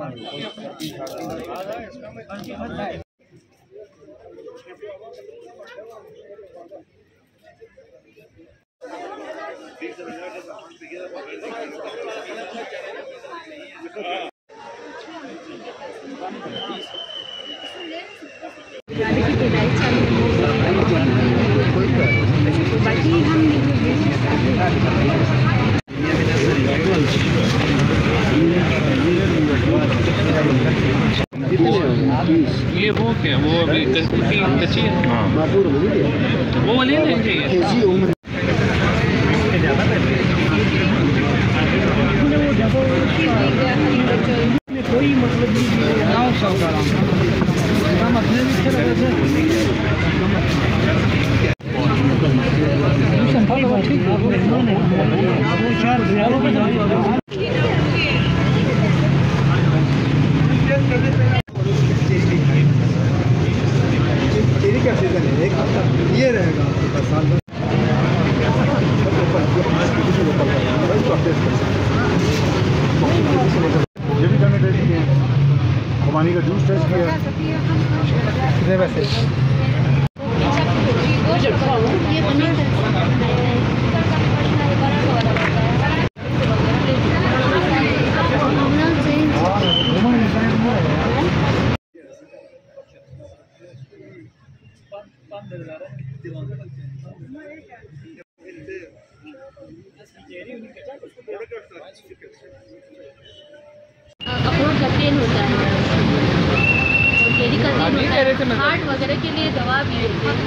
یہ وہ کیا وہ ابھی کچی ہے وہ لے لیں گے کوئی مطلب یہ رہے گا یہ بھی ٹیسٹ کیے ہیں خوبانی کا جوس ٹیسٹ کیا کتنے پیسے اخروٹ کا تیل ہوتا ہے اور کیری کا تیل ہوتا ہے ہارٹ وغیرہ کے لیے دوا بھی ہوتی ہے